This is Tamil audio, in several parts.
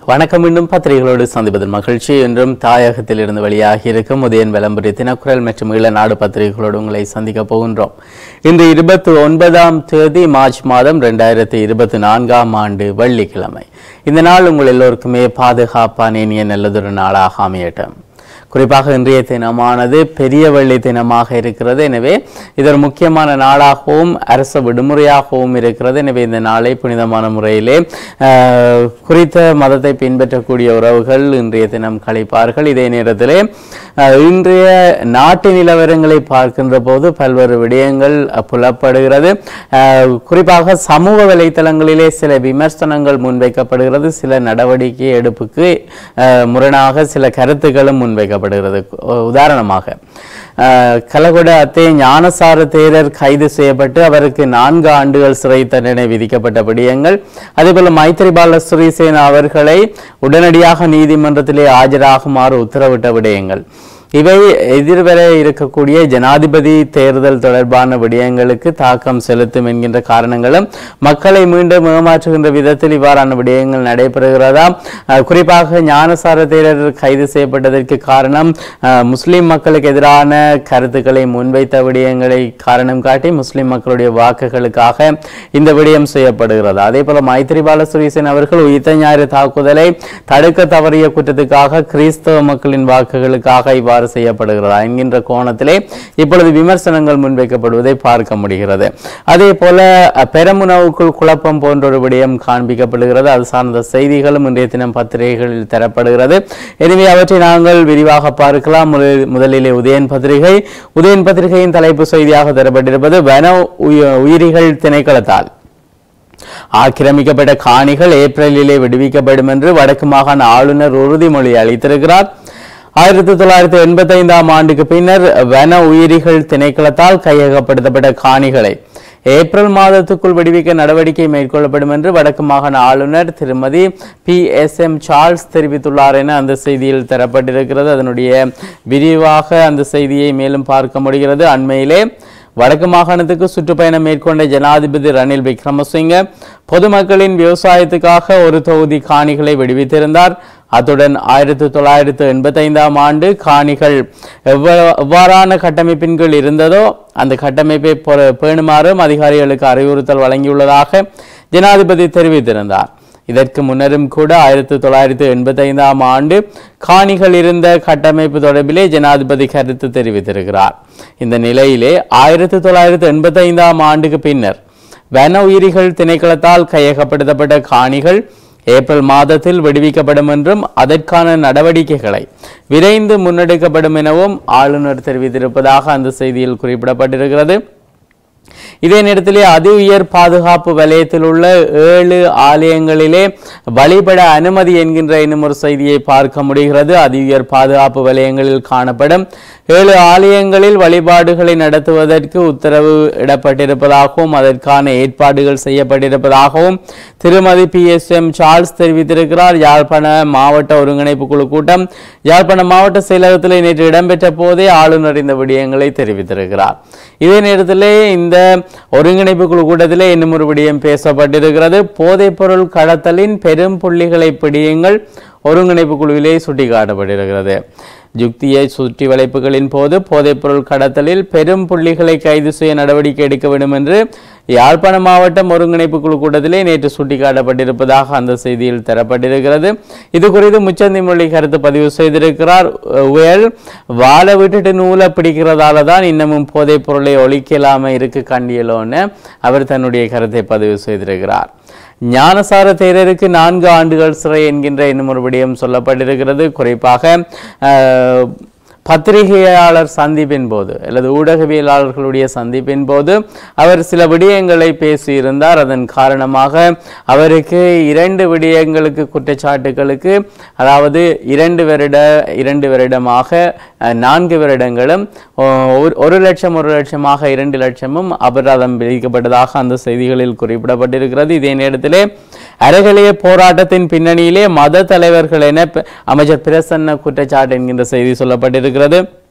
வணக்கம். மீண்டும் பத்திரிகைகளோடு சந்திப்பதில் மகிழ்ச்சி. என்றும் தாயகத்தில் இருந்து வெளியாகி இருக்கும் உதயன் விளம்பரி தினக்குரல் மற்றும் ஈழநாடு பத்திரிகைகளோடு உங்களை சந்திக்க போகின்றோம். இன்று 29ஆம் தேதி மார்ச் மாதம் 2024ஆம் ஆண்டு வெள்ளிக்கிழமை. இந்த நாள் உங்கள் எல்லோருக்குமே பாதுகாப்பான இனிய நல்லதொரு நாளாக அமையட்டும். குறிப்பாக இன்றைய தினமானது பெரிய வெள்ளி தினமாக இருக்கிறது. எனவே இது ஒரு முக்கியமான நாளாகவும் அரசு விடுமுறையாகவும் இருக்கிறது. எனவே இந்த நாளை புனிதமான முறையிலே குறித்த மதத்தை பின்பற்றக்கூடிய உறவுகள் இன்றைய தினம் கழிப்பார்கள். இதே நேரத்திலே இன்றைய நாட்டு நிலவரங்களை பார்க்கின்ற போது பல்வேறு விடயங்கள் புலப்படுகிறது. குறிப்பாக சமூக வலைத்தளங்களிலே சில விமர்சனங்கள் முன்வைக்கப்படுகிறது. சில நடவடிக்கை எடுப்புக்கு முரணாக சில கருத்துக்களும் முன்வைக்கப்படுகிறது. உதாரணமாக கலகொட அத்தே ஞானசார தேரர் கைது செய்யப்பட்டு அவருக்கு 4 ஆண்டுகள் சிறை தண்டனை விதிக்கப்பட்ட விடயங்கள், அதேபோல மைத்ரிபால சிறிசேன அவர்களை உடனடியாக நீதிமன்றத்திலே ஆஜராகுமாறு உத்தரவிட்ட விடயங்கள், இவை எதிர்வர இருக்கக்கூடிய ஜனாதிபதி தேர்தல் தொடர்பான விடயங்களுக்கு தாக்கம் செலுத்தும் என்கின்ற காரணங்களும் மக்களை மீண்டும் ஏமாற்றுகின்ற விதத்தில் இவ்வாறான விடயங்கள் நடைபெறுகிறதா? குறிப்பாக ஞானசார தேரர் கைது செய்யப்பட்டதற்கு காரணம் முஸ்லிம் மக்களுக்கு எதிரான கருத்துக்களை முன்வைத்த விடயங்களை காரணம் காட்டி முஸ்லிம் மக்களுடைய வாக்குகளுக்காக இந்த விடயம் செய்யப்படுகிறது. அதே போல மைத்ரிபால சிறிசேன அவர்கள் உயிர்த்த ஞாயிறு தாக்குதலை தடுக்க தவறிய குற்றத்துக்காக கிறிஸ்தவ மக்களின் வாக்குகளுக்காக இவ்வாறு செய்யப்படுகிறதா என்கின்ற கோணத்திலே இப்பொழுது விமர்சனங்கள் முன்வைக்கப்படுவதை பார்க்க முடிகிறது. அதே போல பெருமுனவுக்குள் குழப்பம் போன்ற ஒரு விடயம் காண்பிக்கப்படுகிறது. அது சார்ந்த செய்திகளும் இன்றைய தினம் பத்திரிகைகளில் தரப்படுகிறது. எனவே அவற்றை நாங்கள் விரிவாக பார்க்கலாம். முதலிலே உதயன் பத்திரிகையின் தலைப்பு செய்தியாக தரப்பட்டிருப்பது வன உயிரிகள் திணைக்களத்தால் ஆக்கிரமிக்கப்பட்ட காணிகள் ஏப்ரலிலே விடுவிக்கப்படும் என்று வடக்கு மாகாண ஆளுநர் உறுதிமொழி அளித்திருக்கிறார். 1985ஆம் ஆண்டுக்கு பின்னர் வன உயிரிகள் திணைக்களத்தால் கையகப்படுத்தப்பட்ட காணிகளை ஏப்ரல் மாதத்துக்குள் விடுவிக்க நடவடிக்கை மேற்கொள்ளப்படும் என்று வடக்கு மாகாண ஆளுநர் திருமதி PSM சார்ல்ஸ் தெரிவித்துள்ளார் என அந்த செய்தியில் தரப்பட்டிருக்கிறது. அதனுடைய விரிவாக அந்த செய்தியை மேலும் பார்க்க முடிகிறது. அண்மையிலே வடக்கு மாகாணத்துக்கு சுற்றுப்பயணம் மேற்கொண்ட ஜனாதிபதி ரணில் விக்ரமசிங்க பொதுமக்களின் விவசாயத்துக்காக ஒரு தொகுதி காணிகளை விடுவித்திருந்தார். அத்துடன் 1985ஆம் ஆண்டு காணிகள் எவ்வாறான கட்டமைப்பின் கீழ் இருந்ததோ அந்த கட்டமைப்பை பேணுமாறும் அதிகாரிகளுக்கு அறிவுறுத்தல் வழங்கியுள்ளதாக ஜனாதிபதி தெரிவித்திருந்தார். இதற்கு முன்னரும் கூட 1985ஆம் ஆண்டு காணிகள் இருந்த கட்டமைப்பு தொடர்பிலே ஜனாதிபதி கருத்து தெரிவித்திருக்கிறார். இந்த நிலையிலே 1985ஆம் ஆண்டுக்கு பின்னர் வன உயிரிகள் திணைக்களத்தால் கையகப்படுத்தப்பட்ட காணிகள் ஏப்ரல் மாதத்தில் விடுவிக்கப்படும் என்றும் அதற்கான நடவடிக்கைகளை விரைந்து முன்னெடுக்கப்படும் எனவும் ஆளுநர் தெரிவித்திருப்பதாக அந்த செய்தியில் குறிப்பிடப்பட்டிருக்கிறது. இதே நேரத்திலே அதி உயர் பாதுகாப்பு வலயத்தில் உள்ள 7 ஆலயங்களிலே வழிபட அனுமதி என்கின்ற இன்னும் ஒரு செய்தியை பார்க்க முடிகிறது. அதி உயர் பாதுகாப்பு வலயங்களில் காணப்படும் 7 ஆலயங்களில் வழிபாடுகளை நடத்துவதற்கு உத்தரவு இடப்பட்டிருப்பதாகவும் அதற்கான ஏற்பாடுகள் செய்யப்பட்டிருப்பதாகவும் திருமதி PSM சார்ல்ஸ் தெரிவித்திருக்கிறார். யாழ்ப்பாண மாவட்ட ஒருங்கிணைப்பு குழு கூட்டம் யாழ்ப்பாண மாவட்ட செயலகத்திலே நேற்று இடம்பெற்ற போதே ஆளுநர் இந்த விடயங்களை தெரிவித்திருக்கிறார். இதே நேரத்திலே இந்த ஒருங்கிணைப்பு குழு கூட்டத்திலே இன்னும் ஒரு விடயம் பேசப்பட்டிருக்கிறது. போதைப் பொருள் கடத்தலின் பெரும் புள்ளிகளை பிடியுங்கள் ஒருங்கிணைப்பு குழுவிலே சுட்டிக்காட்டப்பட்டிருக்கிறது. யுக்தியை சுற்றி வளைப்புகளின் போது போதைப் பொருள் கடத்தலில் பெரும் புள்ளிகளை கைது செய்ய நடவடிக்கை எடுக்க வேண்டும் என்று யாழ்ப்பாண மாவட்டம் ஒருங்கிணைப்பு குழு கூட்டத்திலே நேற்று சுட்டிக்காட்டப்பட்டிருப்பதாக அந்த செய்தியில் தரப்பட்டிருக்கிறது. இது குறித்து முச்சந்தி மொழி கருத்து பதிவு செய்திருக்கிறார். வாழ விட்டுட்டு நூலை பிடிக்கிறதால தான் இன்னமும் போதைப் பொருளை ஒழிக்கலாம இருக்கு கண்டியலோன்னு அவர் தன்னுடைய கருத்தை பதிவு செய்திருக்கிறார். ஞானசார தேரருக்கு 4 ஆண்டுகள் சிறை என்கின்ற இன்னும் ஒரு விடயம் சொல்லப்பட்டிருக்கிறது. குறிப்பாக பத்திரிகையாளர் சந்திப்பின் போது அல்லது ஊடகவியலாளர்களுடைய சந்திப்பின் போது அவர் சில விடயங்களை பேசியிருந்தார். அதன் காரணமாக அவருக்கு 2 விடயங்களுக்கு குற்றச்சாட்டுகளுக்கு, அதாவது 2 வருடமாக 4 வருடங்களும் 1 லட்சமாக 2 லட்சமும் அபராதம் விதிக்கப்பட்டதாக அந்த செய்திகளில் குறிப்பிடப்பட்டிருக்கிறது. இதே நேரத்திலே அறகலைய போராட்டத்தின் பின்னணியிலே மத தலைவர்கள் என அமைச்சர் பிரசன்ன குற்றச்சாட்டு என்கின்ற செய்தி சொல்லப்பட்டிருக்கிறது.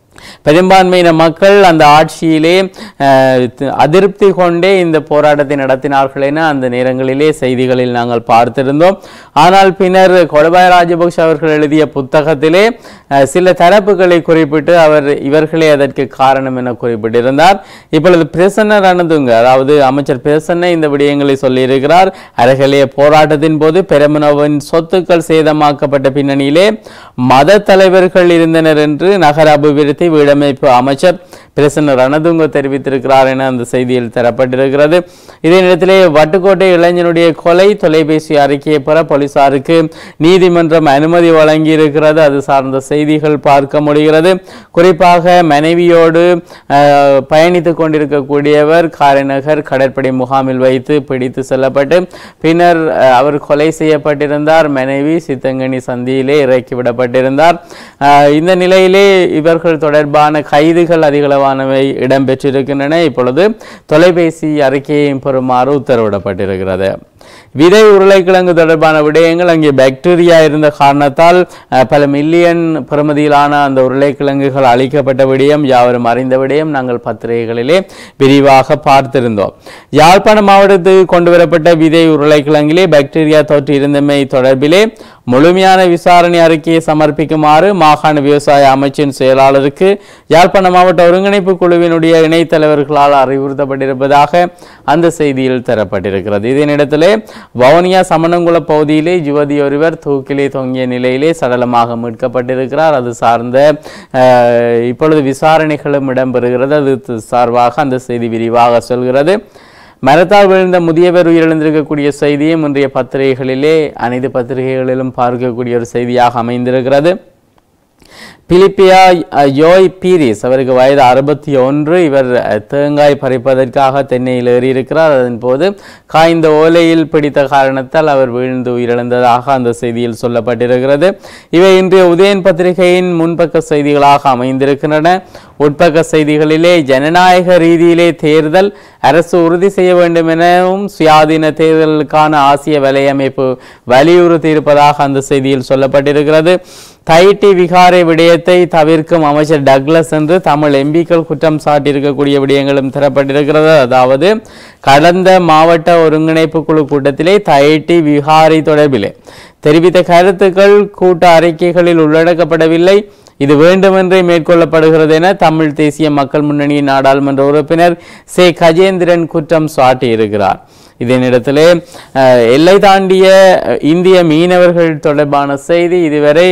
பெரும்பான்மையின மக்கள் அந்த ஆட்சியிலே அதிருப்தி கொண்டே இந்த போராட்டத்தை நடத்தினார்கள் என அந்த நேரங்களிலே செய்திகளில் நாங்கள் பார்த்திருந்தோம். ஆனால் பின்னர் கோடபாய ராஜபக்ஷ அவர்கள் எழுதிய புத்தகத்திலே சில தரப்புகளை குறிப்பிட்டு இவர்களே அதற்கு காரணம் என குறிப்பிட்டிருந்தார். இப்பொழுது பிரசன்ன ரணதுங்க, அதாவது அமைச்சர் பிரசன்ன இந்த விடயங்களை சொல்லியிருக்கிறார். அரகலைய போராட்டத்தின் போது பெரமுனவின் சொத்துக்கள் சேதமாக்கப்பட்ட பின்னணியிலே மத தலைவர்கள் இருந்தனர் என்று நகர அபிவிருத்தி வீடமைப்பு அமைச்சர் பிரசன்ன ரணதுங்க தெரிவித்திருக்கிறார் என அந்த செய்தியில் தரப்பட்டிருக்கிறது. இதே நேரத்திலே வட்டுக்கோட்டை இளைஞனுடைய கொலை தொலைபேசி அறிக்கையை பெற போலீசாருக்கு நீதிமன்றம் அனுமதி வழங்கி இருக்கிறது. அது சார்ந்த செய்திகள் பார்க்க முடிகிறது. குறிப்பாக மனைவியோடு பயணித்துக் கொண்டிருக்கக்கூடியவர் காரைநகர் கடற்படை முகாமில் வைத்து பிடித்து செல்லப்பட்டு பின்னர் அவர் கொலை செய்யப்பட்டிருந்தார். மனைவி சித்தங்கனி சந்தியிலே இறக்கிவிடப்பட்டிருந்தார். இந்த நிலையிலே இவர்கள் தொடர்பான கைதுகள் அதிகளவானவை இடம்பெற்றிருக்கின்றன. இப்பொழுது தொலைபேசி அறிக்கையையும் பெறுமாறு உத்தரவிடப்பட்டிருக்கிறது. விதை உருளைக்கிழங்கு தொடர்பான விடயங்கள், அங்கே பாக்டீரியா இருந்த காரணத்தால் பல மில்லியன் பெறுமதியிலான அந்த உருளைக்கிழங்குகள் அளிக்கப்பட்ட விடயம் யாவரும் அறிந்த விடயம் நாங்கள் பத்திரிகைகளிலே விரிவாக பார்த்திருந்தோம். யாழ்ப்பாண மாவட்டத்துக்கு கொண்டு வரப்பட்ட விதை உருளைக்கிழங்கிலே பாக்டீரியா தொற்று இருந்தமை தொடர்பிலே முழுமையான விசாரணை அறிக்கையை சமர்ப்பிக்குமாறு மாகாண விவசாய அமைச்சின் செயலாளருக்கு யாழ்ப்பாண மாவட்ட ஒருங்கிணைப்பு குழுவினுடைய இணைத்தலைவர்களால் அறிவுறுத்தப்பட்டிருப்பதாக அந்த செய்தியில் தரப்பட்டிருக்கிறது. இதனிடத்திலே வவுனியா சமணங்குள பகுதியிலே யுவதி ஒருவர் தூக்கிலே தொங்கிய நிலையிலே சடலமாக மீட்கப்பட்டிருக்கிறார். அது சார்ந்த இப்பொழுது விசாரணைகளும் இடம்பெறுகிறது. அது சார்பாக அந்த செய்தி விரிவாக சொல்கிறது. மரத்தால் விழுந்த முதியவர் உயிரிழந்திருக்கக்கூடிய செய்தியும் இன்றைய பத்திரிகைகளிலே அனைத்து பத்திரிகைகளிலும் பார்க்கக்கூடிய ஒரு செய்தியாக அமைந்திருக்கிறது. பிலிப்பியா யோய் பீரிஸ், அவருக்கு வயது 61. இவர் தேங்காய் பறிப்பதற்காக தென்னையில் ஏறியிருக்கிறார். அதன் போது காய்ந்த ஓலையில் பிடித்த காரணத்தால் அவர் வீழ்ந்து உயிரிழந்ததாக அந்த செய்தியில் சொல்லப்பட்டிருக்கிறது. இவை இன்றைய உதயன் பத்திரிகையின் முன்பக்க செய்திகளாக அமைந்திருக்கின்றன. உட்பக்க செய்திகளிலே ஜனநாயக ரீதியிலே தேர்தல் அரசு உறுதி செய்ய வேண்டும் எனவும் சுயாதீன தேர்தலுக்கான ஆசிய வலையமைப்பு வலியுறுத்தி இருப்பதாக அந்த செய்தியில் சொல்லப்பட்டிருக்கிறது. தைட்டி விகாரை விடயத்தை தவிர்க்கும் அமைச்சர் டக்ளஸ் என்று தமிழ் எம்பிக்கள் குற்றம் சாட்டியிருக்கக்கூடிய விடயங்களும் தரப்பட்டிருக்கிறது. அதாவது கடந்த மாவட்ட ஒருங்கிணைப்பு குழு கூட்டத்திலே தைட்டி விகாரை தொடர்பிலே தெரிவித்த கருத்துக்கள் கூட்ட அறிக்கைகளில் உள்ளடக்கப்படவில்லை. இது வேண்டுமென்றே மேற்கொள்ளப்படுகிறது என தமிழ் தேசிய மக்கள் முன்னணியின் நாடாளுமன்ற உறுப்பினர் சே கஜேந்திரன் குற்றம் சாட்டியிருக்கிறார். இதனிடத்திலே எல்லை தாண்டிய இந்திய மீனவர்கள் தொடர்பான செய்தி, இதுவரை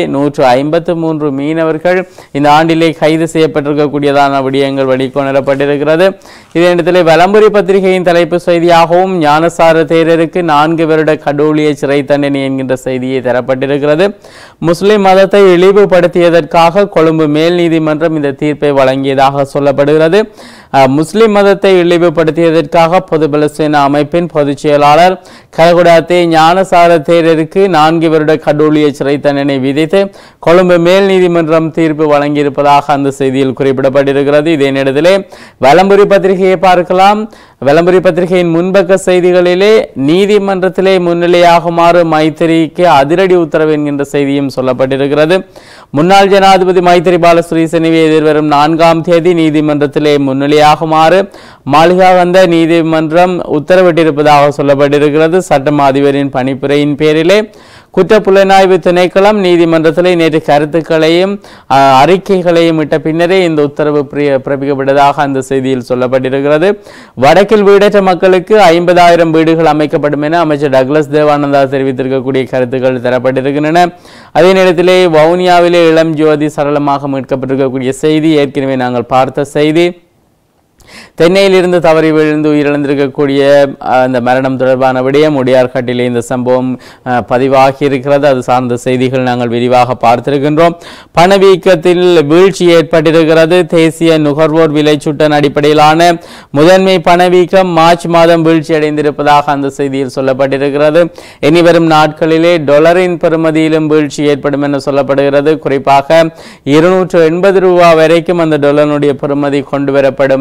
153 மீனவர்கள் இந்த ஆண்டிலே கைது செய்யப்பட்டிருக்கக்கூடியதான விடயங்கள் வெளிக்கொணரப்பட்டிருக்கிறது. இதனிடத்திலே வலம்புரி பத்திரிகையின் தலைப்பு செய்தியாகவும் ஞானசார தேரருக்கு 4 வருட கடூழிய சிறை தண்டனை என்கின்ற செய்தியை தரப்பட்டிருக்கிறது. முஸ்லிம் மதத்தை இழிவுபடுத்தியதற்காக கொழும்பு மேல் நீதிமன்றம் இந்த தீர்ப்பை வழங்கியதாக சொல்லப்படுகிறது. முஸ்லிம் மதத்தை இழிவுபடுத்தியதற்காக பொதுபல சேனா அமைப்பின் பொதுச் செயலாளர் கலகுடாத்தே ஞானசார தேரருக்கு 4 வருட கடூழிய சிறை தண்டனை விதித்து கொழும்பு மேல் நீதிமன்றம் தீர்ப்பு வழங்கியிருப்பதாக அந்த செய்தியில் குறிப்பிடப்பட்டிருக்கிறது. இதே நேரத்திலே வலம்புரி பத்திரிகையை பார்க்கலாம். வலம்புரி பத்திரிகையின் முன்பக்க செய்திகளிலே நீதிமன்றத்திலே முன்னிலையாகுமாறு மைத்திரிக்கு அதிரடி உத்தரவு என்கின்ற செய்தியும் சொல்லப்பட்டிருக்கிறது. முன்னாள் ஜனாதிபதி மைத்திரிபால சிறிசேனவை எதிர்வரும் 4ஆம் தேதி நீதிமன்றத்திலே முன்னிலையாகுமாறு மாளிகாவந்த நீதிமன்றம் உத்தரவிட்டிருப்பதாக சொல்லப்பட்டிருக்கிறது. சட்டம் அதிபரின் பணிப்புரையின் பேரிலே குற்றப்புலனாய்வு திணைக்களம் நீதிமன்றத்திலே நேற்று கருத்துக்களையும் அறிக்கைகளையும் இட்ட பின்னரே இந்த உத்தரவு பிறப்பிக்கப்பட்டதாக அந்த செய்தியில் சொல்லப்பட்டிருக்கிறது. வடக்கில் வீடற்ற மக்களுக்கு 50,000 வீடுகள் அமைக்கப்படும் என அமைச்சர் டக்ளஸ் தேவானந்தா தெரிவித்திருக்கக்கூடிய கருத்துக்கள் தரப்பட்டிருக்கின்றன. அதே நேரத்திலே வவுனியாவிலே இளம் ஜோதி சரளமாக மீட்கப்பட்டிருக்கக்கூடிய செய்தி ஏற்கனவே நாங்கள் பார்த்த செய்தி. தென்னையில் இருந்து தவறி விழுந்து உயிரிழந்திருக்கக்கூடிய அந்த மரணம் தொடர்பான விடயம் உடையார்காட்டிலே இந்த சம்பவம் பதிவாகி இருக்கிறது. அது சார்ந்த செய்திகள் நாங்கள் விரிவாக பார்த்திருக்கின்றோம். பணவீக்கத்தில் வீழ்ச்சி ஏற்பட்டிருக்கிறது. தேசிய நுகர்வோர் விலை சுட்டன் அடிப்படையிலான முதன்மை பணவீக்கம் மார்ச் மாதம் வீழ்ச்சி அடைந்திருப்பதாக அந்த செய்தியில் சொல்லப்பட்டிருக்கிறது. இனிவரும் நாட்களிலே டொலரின் பெறுமதியிலும் வீழ்ச்சி ஏற்படும் என சொல்லப்படுகிறது. குறிப்பாக 280 ரூபாய் வரைக்கும் அந்த டொலருடைய பெறுமதி கொண்டு வரப்படும் என்கின்ற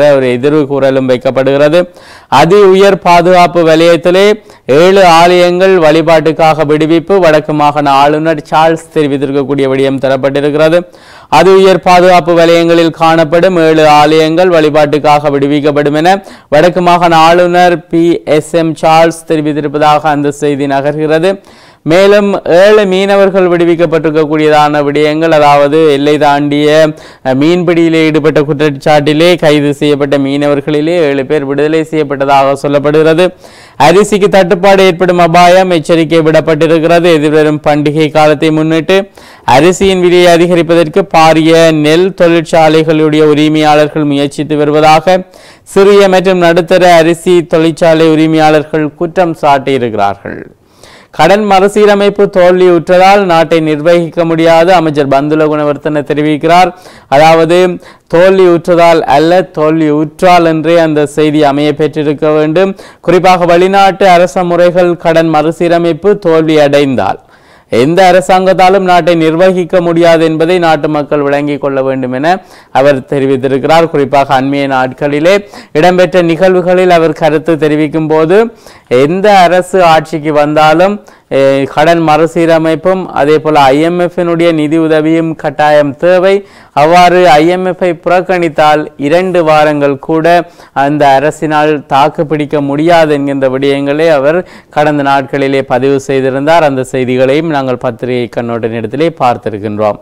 ஒரு எதிர்வு கூறலும் வைக்கப்படுகிறது. அதி உயர் பாதுகாப்பு வலயத்திலே 7 ஆலயங்கள் வழிபாட்டுக்காக விடுவிப்பு வடக்கு மாகாண ஆளுநர் சார்ல்ஸ் தெரிவித்திருக்கக்கூடிய விடயம் தரப்பட்டிருக்கிறது. அதி உயர் பாதுகாப்பு வலயங்களில் காணப்படும் 7 ஆலயங்கள் வழிபாட்டுக்காக விடுவிக்கப்படும் என வடக்கு மாகாண ஆளுநர் PSM சார்ல்ஸ் தெரிவித்திருப்பதாக அந்த செய்தி நகர்கிறது. மேலும் 7 மீனவர்கள் விடுவிக்கப்பட்டிருக்கக்கூடியதான விடயங்கள், அதாவது எல்லை தாண்டிய மீன்பிடியிலே ஈடுபட்ட குற்றச்சாட்டிலே கைது செய்யப்பட்ட மீனவர்களிலே 7 பேர் விடுதலை செய்யப்பட்டதாக சொல்லப்படுகிறது. அரிசிக்கு தட்டுப்பாடு ஏற்படும் அபாயம் எச்சரிக்கை விடப்பட்டிருக்கிறது. எதிர்வரும் பண்டிகை காலத்தை முன்னிட்டு அரிசியின் விலையை அதிகரிப்பதற்கு பாரிய நெல் தொழிற்சாலைகளுடைய உரிமையாளர்கள் முயற்சித்து வருவதாக சிறிய மற்றும் நடுத்தர அரிசி தொழிற்சாலை உரிமையாளர்கள் குற்றம் சாட்டியிருக்கிறார்கள். கடன் மறுசீரமைப்பு தோல்வியுற்றதால் நாட்டை நிர்வகிக்க முடியாது அமைச்சர் பந்துல குணவர்த்தன தெரிவிக்கிறார். அதாவது தோல்வியுற்றதால் அல்ல, தோல்வியுற்றால் என்றே அந்த செய்தி அமைய பெற்றிருக்க வேண்டும். குறிப்பாக வெளிநாட்டு அரச முறைகள் கடன் மறுசீரமைப்பு தோல்வி அடைந்தால் எந்த அரசாங்கத்தாலும் நாட்டை நிர்வகிக்க முடியாது என்பதை நாட்டு மக்கள் விளங்கிக் கொள்ள வேண்டும் என அவர் தெரிவித்திருக்கிறார். குறிப்பாக அண்மைய நாட்களிலே இடம்பெற்ற நிகழ்வுகளில் அவர் கருத்து தெரிவிக்கும் போது எந்த அரசு ஆட்சிக்கு வந்தாலும் கடன் மறுசீரமைப்பும் அதே போல IMF-னுடைய நிதி உதவியும் கட்டாயம் தேவை. அவ்வாறு IMF-ஐ புறக்கணித்தால் 2 வாரங்கள் கூட அந்த அரசினால் தாக்கு பிடிக்க முடியாது என்கின்ற விடயங்களை அவர் கடந்த நாட்களிலே பதிவு செய்திருந்தார். அந்த செய்திகளையும் நாங்கள் பத்திரிகை கண்ணோட்டத்திலே பார்த்திருக்கின்றோம்.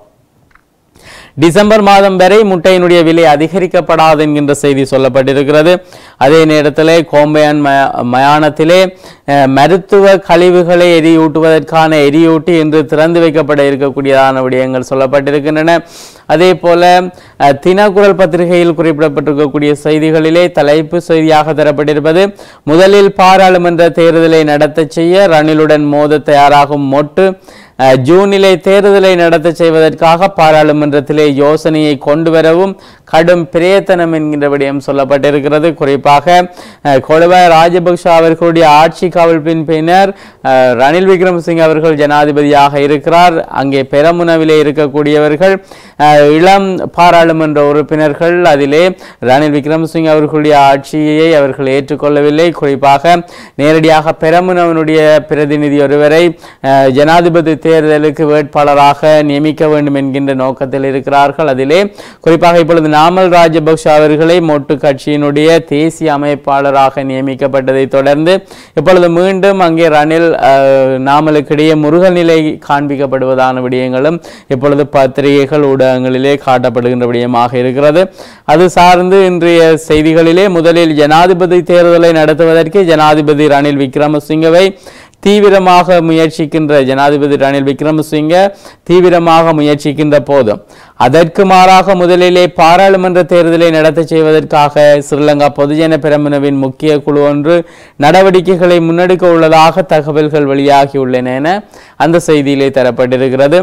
டிசம்பர் மாதம் வரை முட்டையினுடைய விலை அதிகரிக்கப்படாது என்கின்ற செய்தி சொல்லப்பட்டிருக்கிறது. அதே நேரத்தில் கோம்பையான் மயானத்திலே மருத்துவ கழிவுகளை எரியூட்டுவதற்கான எரியூட்டி இன்று திறந்து வைக்கப்பட இருக்கக்கூடியதான விடயங்கள் சொல்லப்பட்டிருக்கின்றன. அதே போல தினக்குரல் பத்திரிகையில் குறிப்பிடப்பட்டிருக்கக்கூடிய செய்திகளிலே தலைப்பு செய்தியாக தரப்பட்டிருப்பது முதலில் பாராளுமன்ற தேர்தலை நடத்த செய்ய ரணிலுடன் மோத தயாராகும் மொட்டு. ஜூனிலே தேர்தலை நடத்த செய்வதற்காக பாராளுமன்றத்திலே யோசனையை கொண்டு வரவும் கடும் பிரயத்தனம் என்கின்ற விடயம் சொல்லப்பட்டிருக்கிறது. குறிப்பாக கோடபாய ராஜபக்ஷ அவர்களுடைய ஆட்சி கவிழ்ப்பின் பின்னர் ரணில் விக்ரமசிங்க அவர்கள் ஜனாதிபதியாக இருக்கிறார். அங்கே பெரமுனவிலே இருக்கக்கூடியவர்கள் இளம் பாராளுமன்ற உறுப்பினர்கள். அதிலே ரணில் விக்ரமசிங்க அவர்களுடைய ஆட்சியை அவர்கள் ஏற்றுக்கொள்ளவில்லை. குறிப்பாக நேரடியாக பெரமுனவனுடைய பிரதிநிதி ஒருவரை ஜனாதிபதி தேர்தலுக்கு வேட்பாளராக நியமிக்க வேண்டும் என்கின்ற நோக்கத்தில் இருக்கிறார்கள். அதிலே குறிப்பாக இப்பொழுது நாமல் ராஜபக்ஷ அவர்களை மொட்டு கட்சியினுடைய தேசிய அமைப்பாளராக நியமிக்கப்பட்டதை தொடர்ந்து இப்பொழுது மீண்டும் அங்கே ரணில் நாமலுக்கிடையே முருகல் நிலை காண்பிக்கப்படுவதான விடயங்களும் இப்பொழுது பத்திரிகைகள் ஊடகங்களிலே காட்டப்படுகின்ற விடயமாக இருக்கிறது. அது சார்ந்து இன்றைய செய்திகளிலே முதலில் ஜனாதிபதி தேர்தலை நடத்துவதற்கு ஜனாதிபதி ரணில் விக்ரமசிங்கவை தீவிரமாக முயற்சிக்கின்ற ஜனாதிபதி ரணில் விக்ரமசிங்க தீவிரமாக முயற்சிக்கின்ற போதும் அதற்கு மாறாக முதலிலே பாராளுமன்ற தேர்தலை நடத்த செய்வதற்காக ஸ்ரீலங்கா பொதுஜன பெரமுனவின் முக்கிய குழு ஒன்று நடவடிக்கைகளை முன்னெடுக்க உள்ளதாக தகவல்கள் வெளியாகியுள்ளன என அந்த செய்தியிலே தரப்பட்டிருக்கிறது.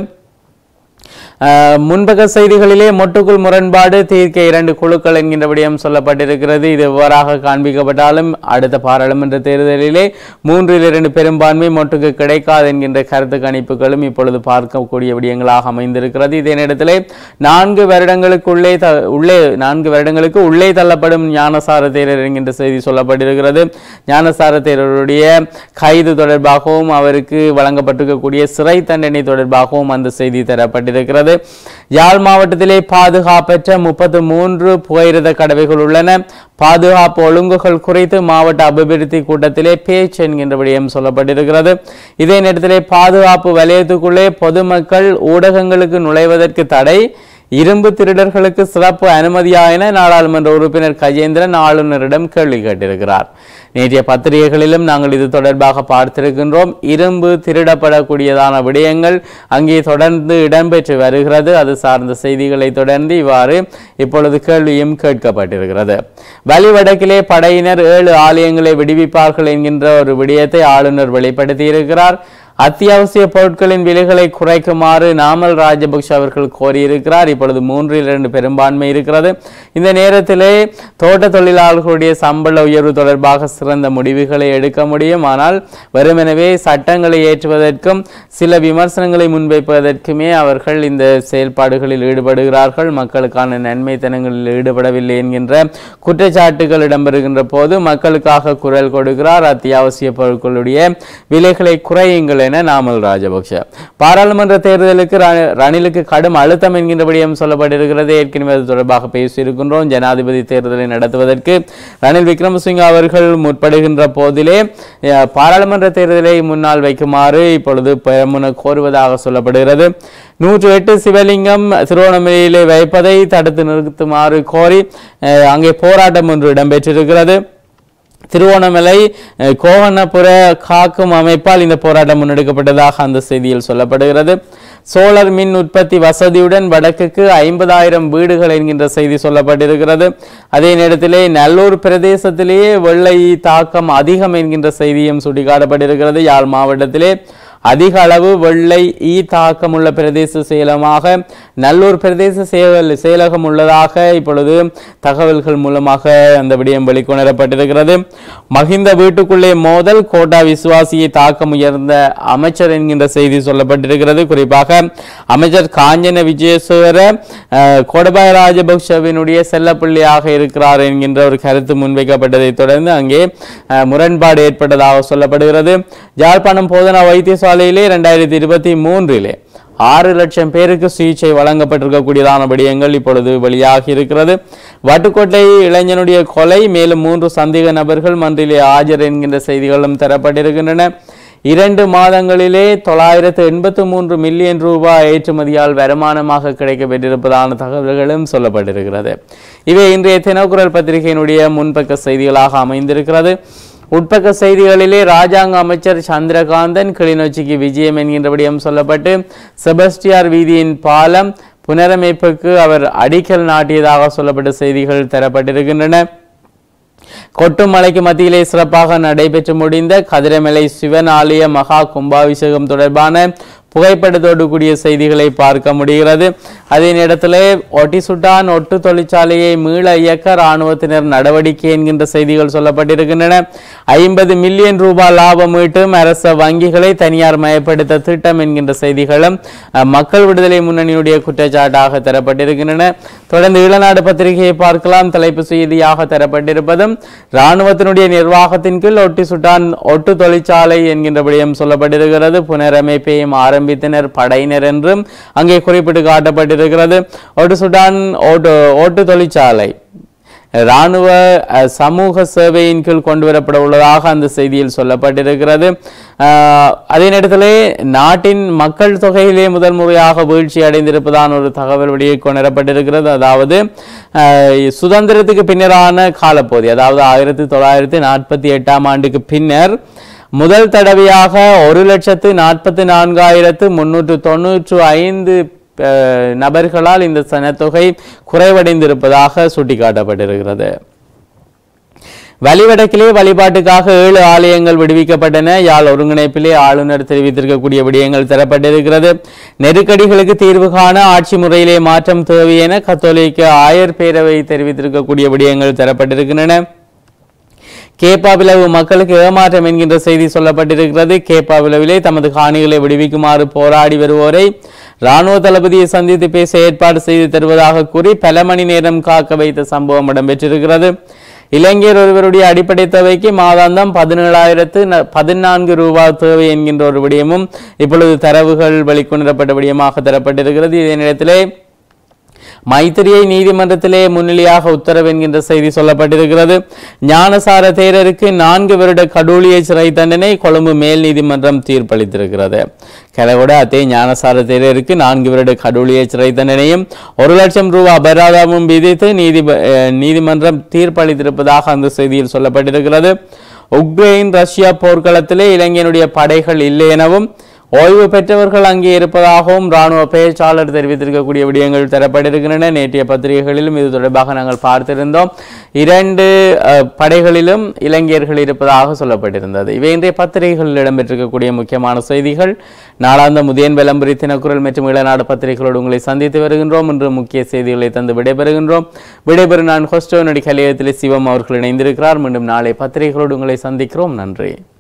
முன்பக செய்திகளிலே மொட்டுக்குள் முரண்பாடு தீர்க்க 2 குழுக்கள் என்கின்ற விடயம் சொல்லப்பட்டிருக்கிறது. இது எவ்வாறாக காண்பிக்கப்பட்டாலும் அடுத்த பாராளுமன்ற தேர்தலிலே 3/2 பெரும்பான்மை மொட்டுக்கு கிடைக்காது என்கின்ற கருத்து கணிப்புகளும் இப்பொழுது பார்க்கக்கூடிய விடயங்களாக அமைந்திருக்கிறது. இதே நேரத்திலே 4 வருடங்களுக்கு உள்ளே தள்ளப்படும் ஞானசார தேரர் என்கின்ற செய்தி சொல்லப்பட்டிருக்கிறது. ஞானசார தேரருடைய கைது தொடர்பாகவும் அவருக்கு வழங்கப்பட்டிருக்கக்கூடிய சிறை தண்டனை தொடர்பாகவும் அந்த செய்தி தரப்பட்டிருக்கிறது. யாழ் மாவட்டத்திலே பாதுகாப்பற்ற 33 புகையிரத கடவைகள் உள்ளன. பாதுகாப்பு ஒழுங்குகள் குறித்து மாவட்ட அபிவிருத்தி கூட்டத்திலே பேச்சு என்கின்ற விடயம் சொல்லப்பட்டிருக்கிறது. இதே நேரத்திலே பாதுகாப்பு வலயத்துக்குள்ளே பொதுமக்கள் ஊடகங்களுக்கு நுழைவதற்கு தடை, இரும்பு திருடர்களுக்கு சிறப்பு அனுமதியா என நாடாளுமன்ற உறுப்பினர் கஜேந்திரன் ஆளுநரிடம் கேள்வி கேட்டிருக்கிறார். நேற்றைய பத்திரிகைகளிலும் நாங்கள் இது தொடர்பாக பார்த்திருக்கின்றோம். இரும்பு திருடப்படக்கூடியதான விடயங்கள் அங்கே தொடர்ந்து இடம்பெற்று வருகிறது. அது சார்ந்த செய்திகளை தொடர்ந்து இவ்வாறு இப்பொழுது கேள்வியும் கேட்கப்பட்டிருக்கிறது. வலிவடக்கிலே படையினர் 7 ஆலயங்களை விடுவிப்பார்கள் என்கின்ற ஒரு விடயத்தை ஆளுநர் வெளிப்படுத்தியிருக்கிறார். அத்தியாவசிய பொருட்களின் விலைகளை குறைக்குமாறு நாமல் ராஜபக்ஷ அவர்கள் கோரியிருக்கிறார். இப்பொழுது 3-2 பெரும்பான்மை இருக்கிறது. இந்த நேரத்திலே தோட்ட தொழிலாளர்களுடைய சம்பள உயர்வு தொடர்பாக சிறந்த முடிவுகளை எடுக்க முடியும். ஆனால் வெறுமெனவே சட்டங்களை ஏற்றுவதற்கும் சில விமர்சனங்களை முன்வைப்பதற்குமே அவர்கள் இந்த செயல்பாடுகளில் ஈடுபடுகிறார்கள். மக்களுக்கான நன்மைத்தனங்களில் ஈடுபடவில்லை என்கின்ற குற்றச்சாட்டுகள் இடம்பெறுகின்ற போது மக்களுக்காக குரல் கொடுக்கிறார். அத்தியாவசிய பொருட்களுடைய விலைகளை குறையுங்கள் என நாமல் ராஜபக்ஷ. பாராளுமன்ற தேர்தலுக்கு ரணிலுக்கு கடும் அழுத்தம் என்கின்ற விடயம் சொல்லப்பட்டிருக்கிறது. ஏற்கனவே அது தொடர்பாக பேசியிருக்கின்றோம். ஜனாதிபதி தேர்தலை நடத்துவதற்கு ரணில் விக்ரமசிங்க அவர்கள் முற்படுகின்ற போதிலே பாராளுமன்ற தேர்தலை முன்னால் வைக்குமாறு இப்பொழுது பெரமுன கோருவதாக சொல்லப்படுகிறது. 108 சிவலிங்கம் திருவோணமலையிலே வைப்பதை தடுத்து நிறுத்துமாறு கோரி அங்கே போராட்டம் ஒன்று இடம்பெற்றிருக்கிறது. திருவோணமலை கோவணப்புற காக்கும் அமைப்பால் இந்த போராட்டம் முன்னெடுக்கப்பட்டதாக அந்த செய்தியில் சொல்லப்படுகிறது. சோலார் மின் உற்பத்தி வசதியுடன் வடக்குக்கு 50,000 வீடுகள் என்கின்ற செய்தி சொல்லப்பட்டிருக்கிறது. அதே நேரத்திலே நல்லூர் பிரதேசத்திலேயே வெள்ளை தாக்கம் அதிகம் என்கின்ற செய்தியும் சுட்டிக்காட்டப்பட்டிருக்கிறது. யாழ் மாவட்டத்திலே அதிக அளவு வெள்ளை தாக்கமுள்ள பிரதேச செயலமாக நல்லூர் பிரதேச செயலகம் உள்ளதாக இப்பொழுது தகவல்கள் மூலமாக அந்த விடயம் வெளிக்கொணரப்பட்டிருக்கிறது. மஹிந்த வீட்டுக்குள்ளே மோதல், கோட்டா விசுவாசியை தாக்கம் உயர்ந்த அமைச்சர் என்கின்ற செய்தி சொல்லப்பட்டிருக்கிறது. குறிப்பாக அமைச்சர் காஞ்சன விஜயசேகர கோடபாய ராஜபக்ஷவினுடைய செல்லப்பிள்ளையாக இருக்கிறார் என்கின்ற ஒரு கருத்து முன்வைக்கப்பட்டதை தொடர்ந்து அங்கே முரண்பாடு ஏற்பட்டதாக சொல்லப்படுகிறது. யாழ்ப்பாணம் போதனா வைத்தியசாலையிலே 2023 6 லட்சம் பேருக்கு சிகிச்சை வழங்கப்பட்டிருக்கக்கூடியதான விடயங்கள் இப்பொழுது வெளியாகி இருக்கிறது. வட்டுக்கோட்டை இளைஞனுடைய கொலை, மேலும் 3 சந்தேக நபர்கள் மன்றிலே ஆஜர் என்கின்ற செய்திகளும் தரப்பட்டிருக்கின்றன. 2 மாதங்களிலே 983 மில்லியன் ரூபாய் ஏற்றுமதியால் வருமானமாக கிடைக்கப்பெற்றிருப்பதான தகவல்களும் சொல்லப்பட்டிருக்கிறது. இவை இன்றைய தினக்குரல் பத்திரிகையினுடைய முன்பக்க செய்திகளாக அமைந்திருக்கிறது. உட்பக்க செய்திகளிலே ராஜாங்க அமைச்சர் சந்திரகாந்தன் கிளிநொச்சிக்கு விஜயம் என்கின்ற விடயம் சொல்லப்பட்டு செபஸ்டியார் வீதியின் பாலம் புனரமைப்புக்கு அவர் அடிக்கல் நாட்டியதாக சொல்லப்பட்ட செய்திகள் தரப்பட்டிருக்கின்றன. கொட்டும் மலைக்கு மத்தியிலே சிறப்பாக நடைபெற்று முடிந்த கதிரமலை சிவன் ஆலய மகா கும்பாபிஷேகம் தொடர்பான புகைப்படத்தோடு கூடிய செய்திகளை பார்க்க முடிகிறது. அதே நேரத்தில் ஒட்டிசுட்டான் ஒட்டு தொழிற்சாலையை மீள இயக்க இராணுவத்தினர் நடவடிக்கை என்கின்ற செய்திகள் சொல்லப்பட்டிருக்கின்றன. 50 மில்லியன் ரூபாய் லாபம் ஈட்டும் அரச வங்கிகளை தனியார் மயப்படுத்த திட்டம் என்கின்ற செய்திகளும் மக்கள் விடுதலை முன்னணியுடைய குற்றச்சாட்டாக தரப்பட்டிருக்கின்றன. தொடர்ந்து ஈழநாடு பத்திரிகையை பார்க்கலாம். தலைப்பு செய்தியாக தரப்பட்டிருப்பதும் இராணுவத்தினுடைய நிர்வாகத்தின் கீழ் ஒட்டிசுட்டான் ஒட்டு தொழிற்சாலை என்கின்ற விடயம் சொல்லப்பட்டிருக்கிறது. புனரமைப்பையும் ஆரம்பித்தனர் படையினர் என்றும் அங்கே குறிப்பிட்டு காட்டப்பட்டிருக்கிறது. ஒட்டுசுட்டான் ஓட்டு தொழிற்சாலை இராணுவ சமூக சேவையின் கீழ் கொண்டு வரப்பட உள்ளதாக அந்த செய்தியில் சொல்லப்பட்டிருக்கிறது. அதே நேரத்திலே நாட்டின் மக்கள் தொகையிலே முதல் முறையாக வீழ்ச்சி அடைந்திருப்பதான ஒரு தகவல் வெளியே கொணரப்பட்டிருக்கிறது. அதாவது சுதந்திரத்துக்கு பின்னரான காலப்பகுதி, அதாவது 1948ஆம் ஆண்டுக்கு பின்னர் முதல் தடவையாக 1,44,395 நபர்களால் இந்த சனத்தொகை குறைவடைந்திருப்பதாக சுட்டிக்காட்டப்பட்டிருக்கிறது. வலிவடக்கிலே வழிபாட்டுக்காக 7 ஆலயங்கள் விடுவிக்கப்பட்டன. யாழ் ஒருங்கிணைப்பிலே ஆளுநர் தெரிவித்திருக்கக்கூடிய விடயங்கள் தரப்பட்டிருக்கிறது. நெருக்கடிகளுக்கு தீர்வு காண ஆட்சி முறையிலே மாற்றம் தேவை என கத்தோலிக்க ஆயர் பேரவை தெரிவித்திருக்கக்கூடிய விடயங்கள் தரப்பட்டிருக்கின்றன. கேப்பாவிலவு மக்களுக்கு ஏமாற்றம் என்கின்ற செய்தி சொல்லப்பட்டிருக்கிறது. கேப்பாவிலவிலே தமது காணிகளை விடுவிக்குமாறு போராடி வருவோரை இராணுவ தளபதியை சந்தித்து பேச ஏற்பாடு செய்து தருவதாக கூறி பல மணி நேரம் காக்க வைத்த சம்பவம் இடம்பெற்றிருக்கிறது. இளைஞர் ஒருவருடைய அடிப்படை தேவைக்கு மாதாந்தம் 17,014 ரூபாய் தேவை என்கின்ற ஒரு விடயமும் இப்பொழுது தரவுகள் வெளிக்கொணரப்பட்ட விடயமாக தரப்பட்டிருக்கிறது. இதே நேரத்திலே மைத்திரியை நீதிமன்றத்திலே முன்னிலையாக உத்தரவு என்கின்ற செய்தி சொல்லப்பட்டிருக்கிறது. ஞானசார தேரருக்கு 4 வருட கடூழிய சிறை தண்டனை கொழும்பு மேல் நீதிமன்றம் தீர்ப்பளித்திருக்கிறது. கலகொட அத்தே ஞானசார தேரருக்கு 4 வருட கடூழிய சிறை தண்டனையும் 1 லட்சம் ரூபாய் அபராதமும் விதித்து நீதிமன்றம் தீர்ப்பளித்திருப்பதாக அந்த செய்தியில் சொல்லப்பட்டிருக்கிறது. உக்ரைன் ரஷ்யா போர்க்களத்திலே இலங்கையினுடைய படைகள் இல்லை எனவும் ஓய்வு பெற்றவர்கள் அங்கே இருப்பதாகவும் இராணுவ பேச்சாளர் தெரிவித்திருக்கக்கூடிய விடயங்கள் தரப்பட்டிருக்கின்றன. நேற்றைய பத்திரிகைகளிலும் இது தொடர்பாக நாங்கள் பார்த்திருந்தோம். 2 படைகளிலும் இலங்கையர்கள் இருப்பதாக சொல்லப்பட்டிருந்தது. இவை இன்றைய பத்திரிகைகளில் இடம்பெற்றிருக்கக்கூடிய முக்கியமான செய்திகள். நாளாந்த முதியன் விளம்பரி தினக்குரல் மற்றும் இளநாடு பத்திரிகைகளோடு உங்களை சந்தித்து வருகின்றோம். இன்று முக்கிய செய்திகளை தந்து விடைபெறுகின்றோம். விடைபெறும் நான் ஹொஸ்டோ நடி கலையத்திலே சிவம் அவர்கள் இணைந்திருக்கிறார். மீண்டும் நாளை பத்திரிகைகளோடு உங்களை சந்திக்கிறோம். நன்றி.